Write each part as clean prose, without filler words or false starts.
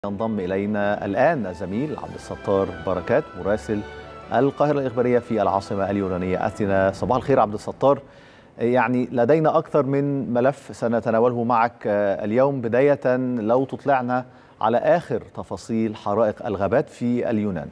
ينضم إلينا الآن الزميل عبد الستار بركات مراسل القاهرة الإخبارية في العاصمة اليونانية أثينا. صباح الخير عبد الستار. يعني لدينا أكثر من ملف سنتناوله معك اليوم، بداية لو تطلعنا على آخر تفاصيل حرائق الغابات في اليونان.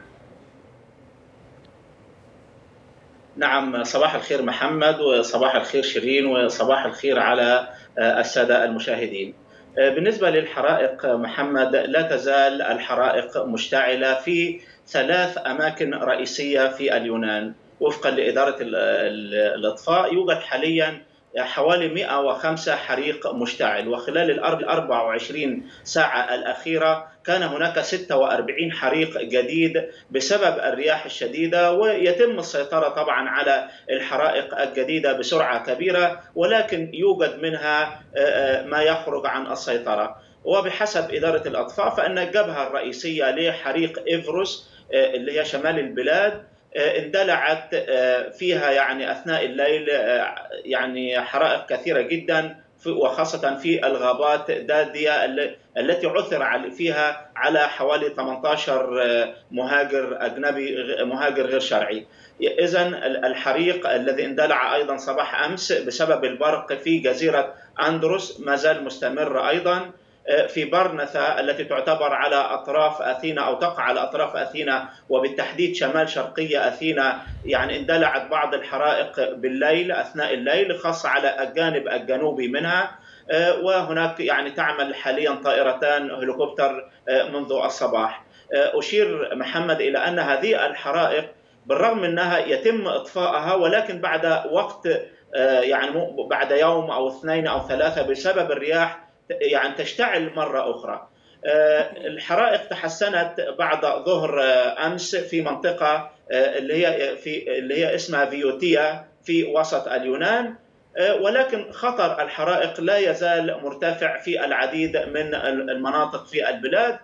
نعم، صباح الخير محمد، وصباح الخير شيرين، وصباح الخير على السادة المشاهدين. بالنسبة للحرائق محمد، لا تزال الحرائق مشتعلة في 3 أماكن رئيسية في اليونان. وفقا لإدارة الإطفاء يوجد حاليا حوالي 105 حريق مشتعل، وخلال ال 24 ساعة الأخيرة كان هناك 46 حريق جديد بسبب الرياح الشديدة، ويتم السيطرة طبعا على الحرائق الجديدة بسرعة كبيرة، ولكن يوجد منها ما يخرج عن السيطرة. وبحسب إدارة الإطفاء فإن الجبهة الرئيسية لحريق إيفروس اللي هي شمال البلاد اندلعت فيها يعني أثناء الليل يعني حرائق كثيرة جدا، وخاصة في الغابات دادية التي عثر فيها على حوالي 18 مهاجر أجنبي، مهاجر غير شرعي. إذن الحريق الذي اندلع أيضا صباح أمس بسبب البرق في جزيرة أندروس ما زال مستمر أيضا. في برنثا التي تعتبر على أطراف أثينا أو تقع على أطراف أثينا، وبالتحديد شمال شرقية أثينا، يعني اندلعت بعض الحرائق بالليل أثناء الليل، خاصة على الجانب الجنوبي منها. وهناك يعني تعمل حاليا طائرتان هليكوبتر منذ الصباح. أشير محمد إلى أن هذه الحرائق بالرغم أنها يتم إطفائها، ولكن بعد وقت يعني بعد يوم أو 2 أو 3 بسبب الرياح يعني تشتعل مرة أخرى. الحرائق تحسنت بعد ظهر أمس في منطقة اللي هي اسمها فيوتيا في وسط اليونان، ولكن خطر الحرائق لا يزال مرتفع في العديد من المناطق في البلاد،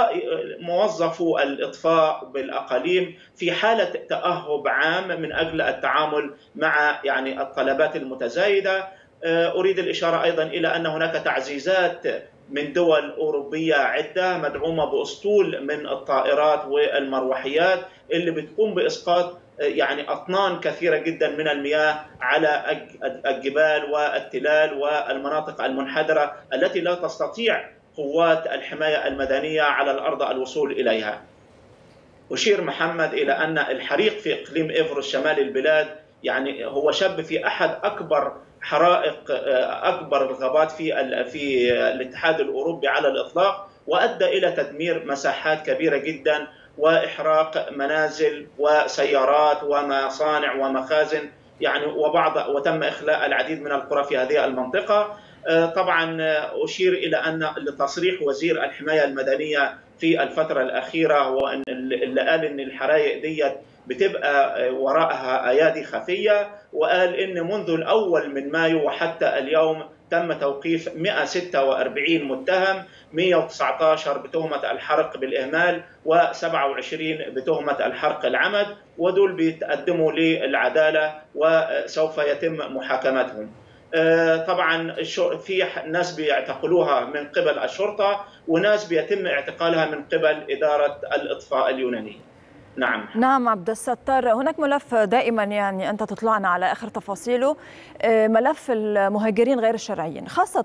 وموظفو الإطفاء بالأقاليم في حالة تأهب عام من أجل التعامل مع يعني الطلبات المتزايدة. أريد الإشارة أيضا إلى أن هناك تعزيزات من دول أوروبية عدة مدعومة بأسطول من الطائرات والمروحيات اللي بتقوم بإسقاط يعني أطنان كثيرة جدا من المياه على الجبال والتلال والمناطق المنحدرة التي لا تستطيع قوات الحماية المدنية على الأرض الوصول إليها. أشير محمد إلى أن الحريق في إقليم إيفروس شمال البلاد يعني هو شب في أحد أكبر حرائق أكبر الغابات في الاتحاد الأوروبي على الإطلاق، وأدى إلى تدمير مساحات كبيرة جدا وإحراق منازل وسيارات ومصانع ومخازن يعني وتم إخلاء العديد من القرى في هذه المنطقة. طبعا أشير إلى أن لتصريح وزير الحماية المدنية في الفترة الأخيرة هو اللي قال إن الحرائق ديت بتبقى وراءها أيادي خفية، وقال إن منذ الأول من مايو وحتى اليوم تم توقيف 146 متهم، 119 بتهمة الحرق بالإهمال، و27 بتهمة الحرق العمد، ودول بيتقدموا للعدالة وسوف يتم محاكمتهم. طبعا في ناس بيعتقلوها من قبل الشرطة، وناس بيتم اعتقالها من قبل إدارة الإطفاء اليونانية. نعم عبد الستار، هناك ملف دائما يعني أنت تطلعنا على آخر تفاصيله، ملف المهاجرين غير الشرعيين، خاصة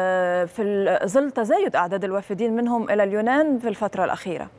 في ظل تزايد أعداد الوافدين منهم إلى اليونان في الفترة الأخيرة.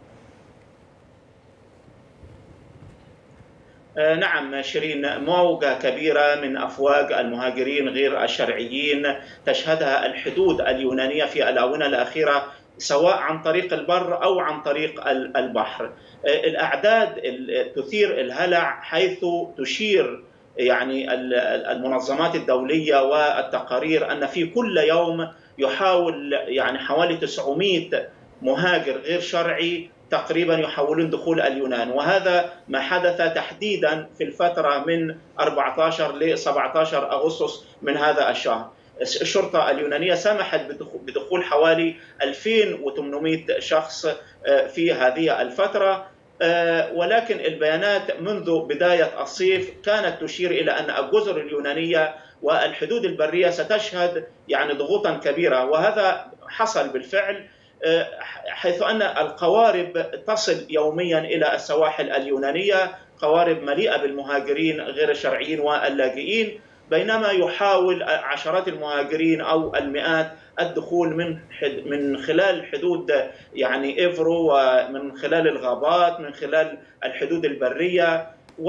نعم شيرين، موجة كبيرة من أفواج المهاجرين غير الشرعيين تشهدها الحدود اليونانية في الآونة الأخيرة، سواء عن طريق البر أو عن طريق البحر. الأعداد تثير الهلع، حيث تشير يعني المنظمات الدولية والتقارير أن في كل يوم يحاول يعني حوالي 900 مهاجر غير شرعي تقريبا يحاولون دخول اليونان، وهذا ما حدث تحديدا في الفترة من 14 ل 17 أغسطس من هذا الشهر. الشرطة اليونانية سمحت بدخول حوالي 2800 شخص في هذه الفترة، ولكن البيانات منذ بداية الصيف كانت تشير إلى أن الجزر اليونانية والحدود البرية ستشهد يعني ضغوطا كبيرة، وهذا حصل بالفعل. حيث أن القوارب تصل يوميا إلى السواحل اليونانية، قوارب مليئة بالمهاجرين غير الشرعيين واللاجئين، بينما يحاول عشرات المهاجرين أو المئات الدخول من خلال حدود يعني إيفرو، ومن خلال الغابات، من خلال الحدود البرية،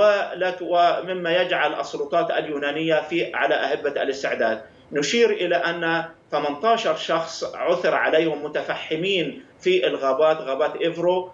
ومما يجعل السلطات اليونانية على أهبة الاستعداد. نشير إلى أن 18 شخص عثر عليهم متفحمين في الغابات، غابات إيفرو،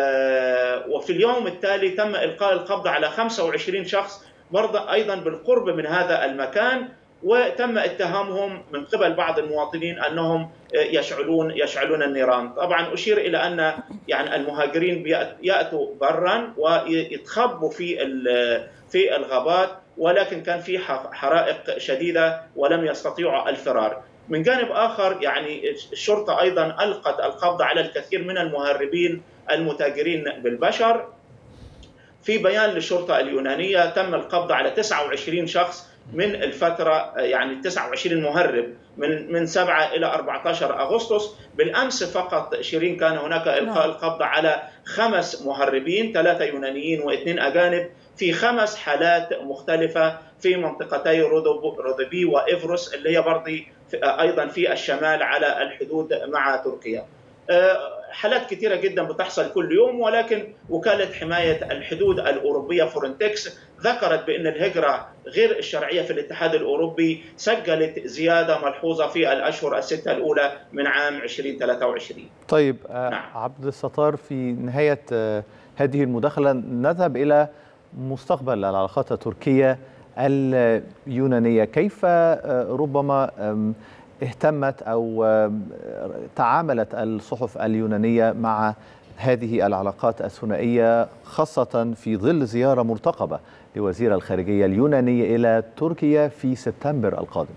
وفي اليوم التالي تم إلقاء القبض على 25 شخص برضه أيضا بالقرب من هذا المكان، وتم اتهامهم من قبل بعض المواطنين أنهم يشعلون النيران. طبعا أشير إلى أن يعني المهاجرين يأتوا برا ويتخبوا في الغابات، ولكن كان في حرائق شديدة ولم يستطيعوا الفرار. من جانب آخر يعني الشرطة أيضا ألقت القبض على الكثير من المهربين المتاجرين بالبشر. في بيان للشرطة اليونانية تم القبض على 29 شخص من الفترة، يعني 29 مهرب من 7 إلى 14 أغسطس. بالأمس فقط شيرين كان هناك إلقاء القبض على 5 مهربين، 3 يونانيين و2 أجانب، في 5 حالات مختلفة في منطقتي رودوبي وإيفروس اللي هي أيضا في الشمال على الحدود مع تركيا. حالات كثيرة جدا بتحصل كل يوم، ولكن وكالة حماية الحدود الأوروبية فورنتكس ذكرت بأن الهجرة غير الشرعية في الاتحاد الأوروبي سجلت زيادة ملحوظة في الأشهر الستة الأولى من عام 2023. طيب عبد الستار، في نهاية هذه المداخلة نذهب إلى مستقبل العلاقات التركية اليونانية. كيف ربما اهتمت أو تعاملت الصحف اليونانية مع هذه العلاقات الثنائية، خاصة في ظل زيارة مرتقبة لوزير الخارجية اليوناني إلى تركيا في سبتمبر القادم؟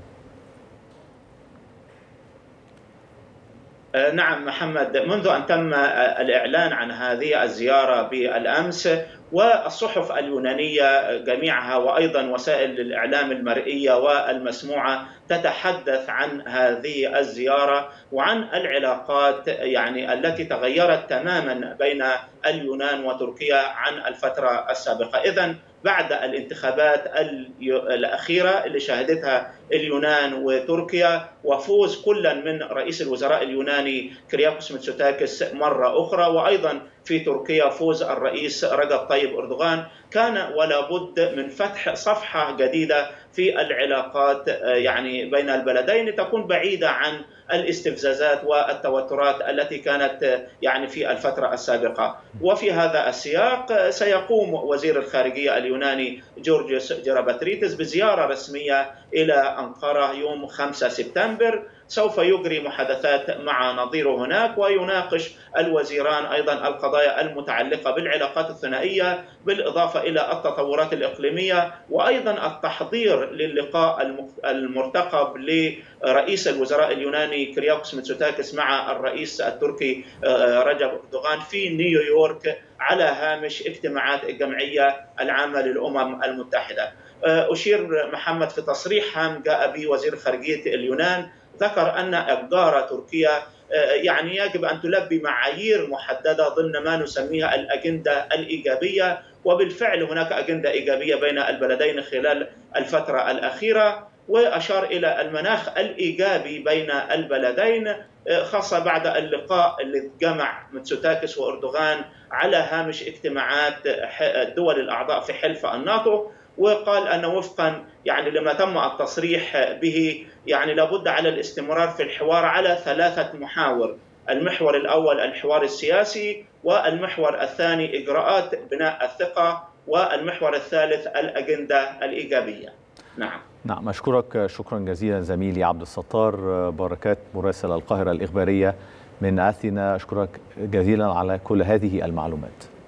نعم محمد، منذ أن تم الإعلان عن هذه الزيارة بالأمس، والصحف اليونانية جميعها وأيضا وسائل الإعلام المرئية والمسموعة تتحدث عن هذه الزيارة وعن العلاقات يعني التي تغيرت تماما بين اليونان وتركيا عن الفترة السابقة. إذن بعد الانتخابات الأخيرة اللي شهدتها اليونان وتركيا، وفوز كل من رئيس الوزراء اليوناني كرياكوس ميتسوتاكس مرة أخرى، وأيضا في تركيا فوز الرئيس رجب طيب أردوغان، كان ولا بد من فتح صفحة جديدة في العلاقات يعني بين البلدين تكون بعيدة عن الاستفزازات والتوترات التي كانت يعني في الفترة السابقة. وفي هذا السياق سيقوم وزير الخارجية اليوناني جورجيوس جراباتريتس بزيارة رسمية إلى أنقرة يوم 5 سبتمبر. سوف يجري محادثات مع نظيره هناك، ويناقش الوزيران أيضا القضايا المتعلقة بالعلاقات الثنائية، بالإضافة إلى التطورات الإقليمية، وأيضا التحضير للقاء المرتقب لرئيس الوزراء اليوناني كرياكوس ميتسوتاكس مع الرئيس التركي رجب أردوغان في نيويورك على هامش اجتماعات الجمعية العامة للأمم المتحدة. أشير محمد في تصريح هام جاء به وزير خارجية اليونان، ذكر أن إبقار تركيا يعني يجب أن تلبي معايير محددة ضمن ما نسميها الأجندة الإيجابية، وبالفعل هناك أجندة إيجابية بين البلدين خلال الفترة الأخيرة. وأشار إلى المناخ الإيجابي بين البلدين، خاصة بعد اللقاء اللي جمع ميتسوتاكس وأردوغان على هامش اجتماعات الدول الأعضاء في حلف الناتو. وقال أن وفقا يعني لما تم التصريح به يعني لابد على الاستمرار في الحوار على 3 محاور: المحور الأول الحوار السياسي، والمحور الثاني إجراءات بناء الثقة، والمحور الثالث الأجندة الإيجابية. نعم، أشكرك شكرا جزيلا زميلي عبد الستار بركات مراسل القاهرة الإخبارية من أثينا. أشكرك جزيلا على كل هذه المعلومات.